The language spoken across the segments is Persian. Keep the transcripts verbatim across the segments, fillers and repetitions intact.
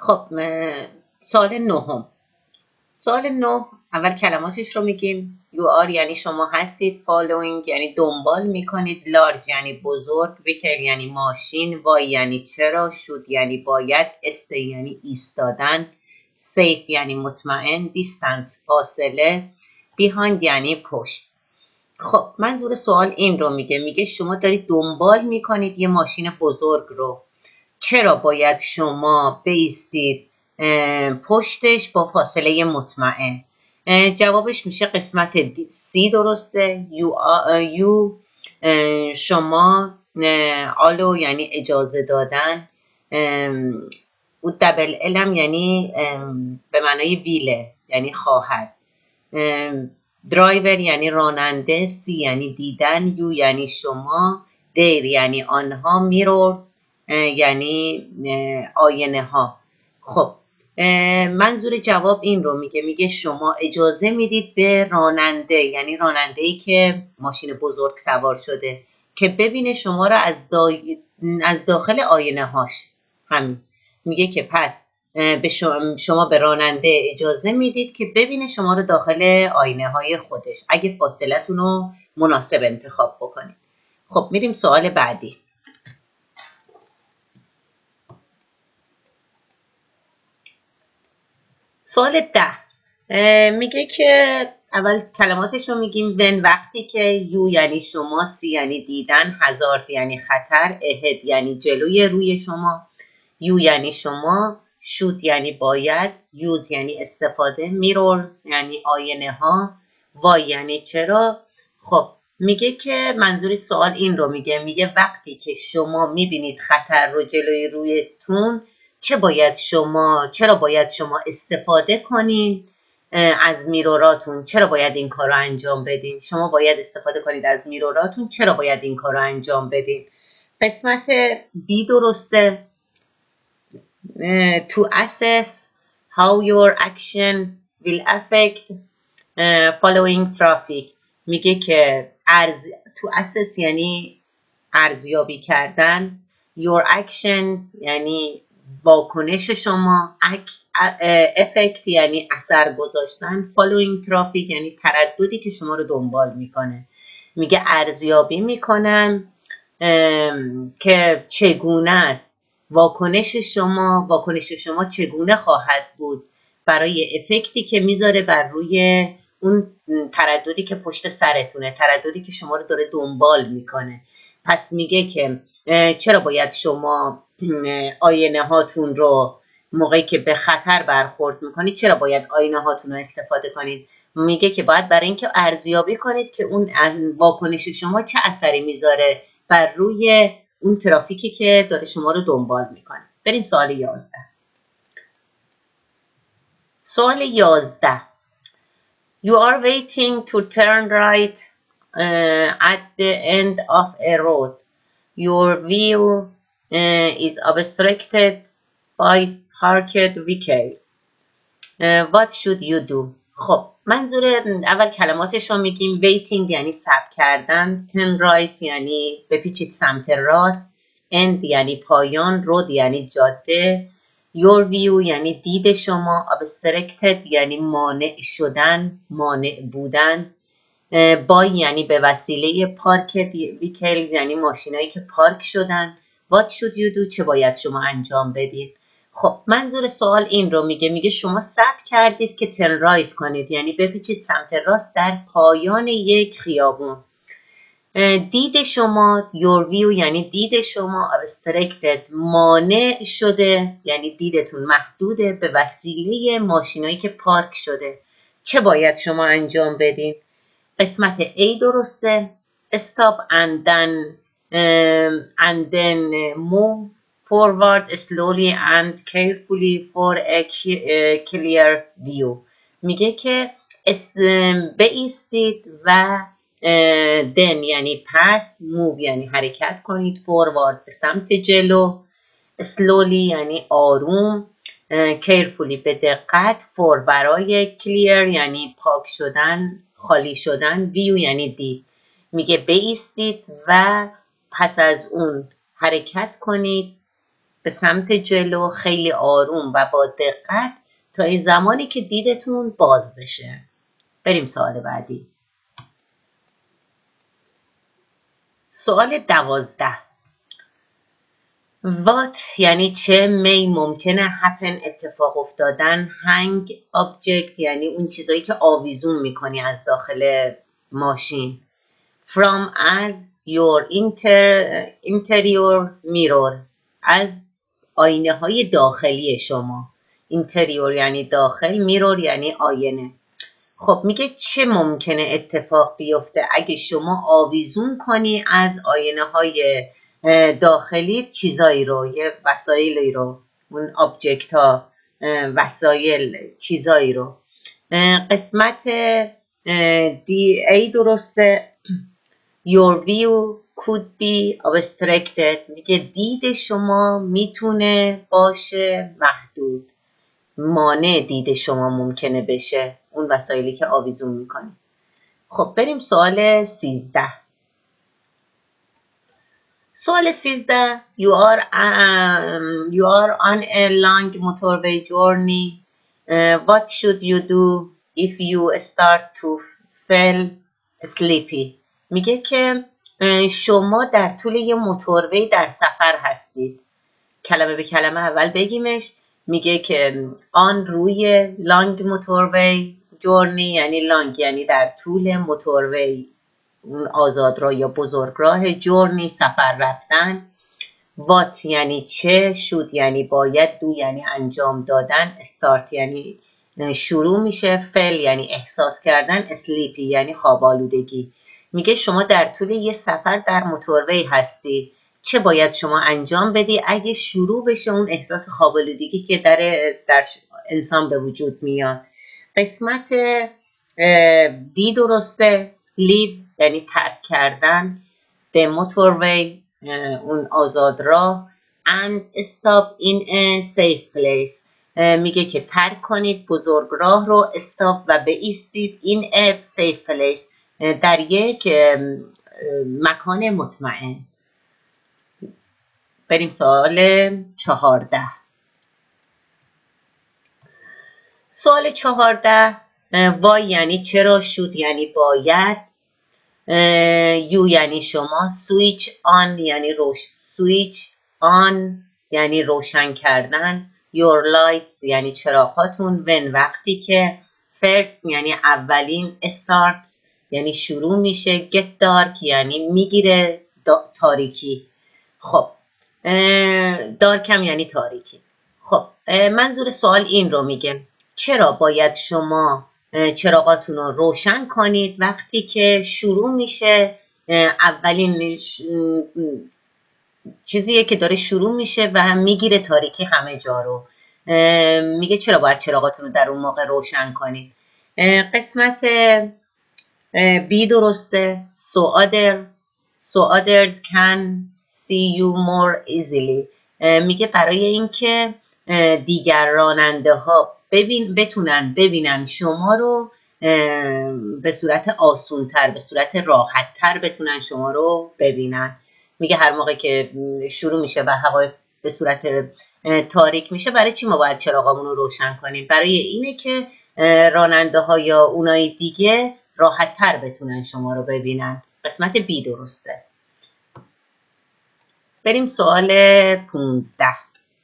خب اه، سوال نهم. سوال نه اول کلماتش رو میگیم. you are یعنی شما هستید، following یعنی دنبال میکنید، large یعنی بزرگ، vehicle یعنی ماشین، why یعنی چرا، should یعنی باید، stay یعنی ایستادن، safe یعنی مطمئن، distance فاصله، behind یعنی پشت. خب منظور سوال این رو میگه، میگه شما دارید دنبال میکنید یه ماشین بزرگ رو، چرا باید شما بایستید پشتش با فاصله مطمئن؟ جوابش میشه قسمت سی درسته. یو, یو شما، آلو یعنی اجازه دادن، او دبل علم یعنی به معنای ویله یعنی خواهد، درایور یعنی راننده، سی یعنی دیدن، یو یعنی شما، دیر یعنی آنها، میرورز یعنی آینه ها. خب منظور جواب این رو میگه، میگه شما اجازه میدید به راننده، یعنی راننده ای که ماشین بزرگ سوار شده، که ببینه شما را از, دا... از داخل آینه هاش. همین میگه که پس به شما, شما به راننده اجازه میدید که ببینه شما رو داخل آینه های خودش، اگه فاصلتون رو مناسب انتخاب بکنید. خب میریم سوال بعدی. سوال ده میگه که اول کلماتش رو میگیم. when وقتی که، یو یعنی شما، سی یعنی دیدن، هزارد یعنی خطر، اهد یعنی جلوی روی شما، یو یعنی شما، شود یعنی باید، یوز یعنی استفاده، میرور یعنی آینه ها، وای یعنی چرا. خب میگه که منظوری سوال این رو میگه، میگه وقتی که شما میبینید خطر رو جلوی رویتون، چه باید شما چرا باید شما استفاده کنین از میروراتون؟ چرا باید این کار رو انجام بدین؟ شما باید استفاده کنید از میروراتون، چرا باید این کار رو انجام بدین؟ قسمت بی درسته. to assess how your action will affect following traffic. میگه که ارز to assess یعنی ارزیابی کردن، your actions یعنی واکنش شما، effect یعنی اثر گذاشتن، following traffic یعنی ترددی که شما رو دنبال میکنه. میگه ارزیابی میکنم که چگونه است واکنش شما، واکنش شما چگونه خواهد بود برای افکتی که میذاره بر روی اون ترددی که پشت سرتونه، ترددی که شما رو داره دنبال میکنه. پس میگه که چرا باید شما آینه هاتون رو موقعی که به خطر برخورد میکنید، چرا باید آینه هاتون رو استفاده کنید؟ میگه که باید برای اینکه ارزیابی کنید که اون واکنش شما چه اثری میذاره بر روی اون ترافیکی که داره شما رو دنبال میکنه. بریم سوال یازده. سوال یازده. You are waiting to turn right uh, at the end of a road. Your view uh, is obstructed by parked vehicles. Uh, what should you do? خب منظور اول کلماتش رو میگیم. waiting یعنی صبر کردن، turn right یعنی بپیچید سمت راست، end یعنی پایان، road یعنی جاده، your view یعنی دید شما، obstructed یعنی مانع شدن، مانع بودن، by یعنی به وسیله، پارکت vehicles یعنی ماشینایی که پارک شدن. what should you do چه باید شما انجام بدید؟ خب منظور سوال این رو میگه، میگه شما صبر کردید که ترن رایت کنید، یعنی بپیچید سمت راست در پایان یک خیابون. دید شما، your view یعنی دید شما، obstructed مانع شده یعنی دیدتون محدوده به وسیله ماشینایی که پارک شده. چه باید شما انجام بدین؟ قسمت A درسته. stop and then um, and then move forward slowly and carefully for a clear view. میگه که بایستید و then یعنی پس، move یعنی حرکت کنید، forward به سمت جلو، slowly یعنی آروم، carefully به دقت، for برای clear یعنی پاک شدن، خالی شدن، view یعنی دید. میگه بایستید و پس از اون حرکت کنید به سمت جلو خیلی آروم و با دقت تا این زمانی که دیدتون باز بشه. بریم سوال بعدی. سوال دوازده. What یعنی چه، می ممکنه happen اتفاق افتادن، hang object یعنی اون چیزایی که آویزون میکنی از داخل ماشین، from از your inter, interior mirror از آینه های داخلی شما. interior یعنی داخل، mirror یعنی آینه. خب میگه چه ممکنه اتفاق بیفته اگه شما آویزون کنی از آینه های داخلی چیزایی رو، یه وسایلی رو، اون آبجکت ها، وسایل، چیزایی رو. قسمت دی ای درسته. Your view could be obstructed میگه دید شما میتونه باشه محدود، مانع دید شما ممکنه بشه اون وسایلی که آویزون میکنی. خب بریم سوال سیزده. سوال سیزده. You are, um, you are on a long motorway journey. Uh, what should you do if you start to feel sleepy؟ میگه که شما در طول یه موتوروی در سفر هستید. کلمه به کلمه اول بگیمش. میگه که آن روی لانگ موتوروی جورنی یعنی لانگ یعنی در طول، موتوروی اون آزادراه یا بزرگراه، جورنی سفر رفتن. وات یعنی چه، شود یعنی باید، دو یعنی انجام دادن، استارت یعنی شروع میشه، فل یعنی احساس کردن، اسلیپی یعنی خواب آلودگی. میگه شما در طول یه سفر در موتوروی هستی، چه باید شما انجام بدی اگه شروع بشه اون احساس خواب آلودگی که در, در انسان به وجود میاد. قسمت دی درسته. لیو یعنی ترک کردن، the motorway اون آزاد راه، and stop in a safe place میگه که ترک کنید بزرگراه رو، استاپ و بایستید in a safe place در یک مکان مطمئن. بریم سوال چهارده. سوال چهارده. وای یعنی چرا، شود یعنی باید، یو یعنی شما، سویچ آن یعنی روش سویچ آن یعنی روشن کردن، your lights یعنی چراغاتون، when وقتی که، first یعنی اولین، start یعنی شروع میشه، get dark یعنی میگیره تاریکی. خب دارک هم یعنی تاریکی. خب منظور سوال این رو میگه چرا باید شما چراغاتون رو روشن کنید وقتی که شروع میشه، اولین چیزیه که داره شروع میشه و میگیره تاریکی همه جا رو. میگه چرا باید چراغاتون رو در اون موقع روشن کنید. قسمت بی درسته. so other so others can see you more easily میگه برای اینکه دیگر راننده ها ببین بتونن ببینن شما رو به صورت آسونتر، به صورت راحتتر بتونن شما رو ببینن. میگه هر موقع که شروع میشه و هوا به صورت تاریک میشه، برای چی ما باید چراغامون رو روشن کنیم؟ برای اینه که راننده ها یا اونای دیگه راحتتر بتونن شما رو ببینن. قسمت بی درسته. بریم سوال پونزده.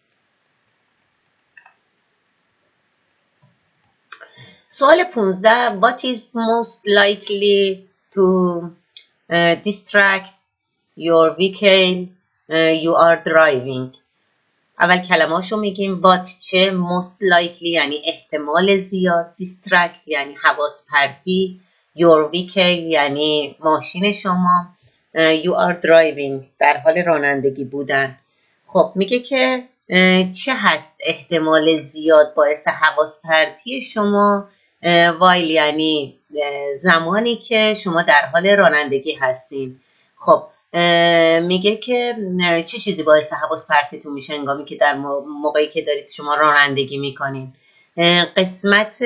سوال پونزده. What is most likely to uh, distract your vehicle uh, you are driving؟ اول کلمه‌اشو میگیم. what چه، most likely یعنی احتمال زیاد، distract یعنی حواس پرتی، your vehicle یعنی ماشین شما، uh, you are driving در حال رانندگی بودن. خب میگه که چه هست احتمال زیاد باعث حواس پرتی شما؟ وایل یعنی زمانی که شما در حال رانندگی هستین. خب میگه که چه چیزی باعث حواس پرتیتون میشه هنگامی که در موقعی که دارید شما رانندگی میکنین؟ قسمت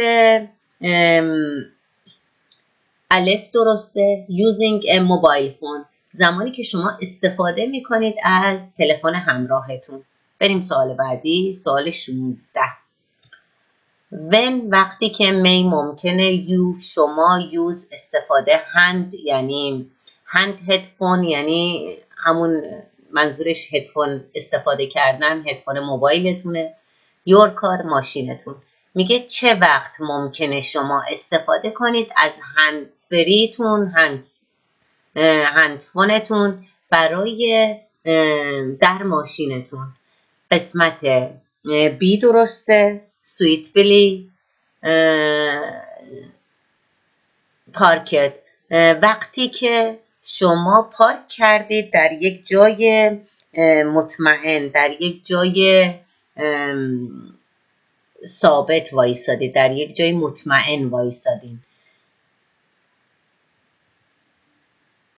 الف درسته. using a mobile phone زمانی که شما استفاده میکنید از تلفن همراهتون. بریم سوال بعدی، سوال شانزده. when وقتی که می ممکنه you شما use استفاده hand یعنی hand هدفون یعنی همون منظورش هدفون استفاده کردن، هدفون موبایلتونه، your کار ماشینتون. میگه چه وقت ممکنه شما استفاده کنید از هندزفریتون هند هندفونتون برای در ماشینتون. قسمت بی درسته، سویتبلی پارکت وقتی که شما پارک کردید در یک جای مطمئن، در یک جای ثابت وایسادید، در یک جای مطمئن وایسادین.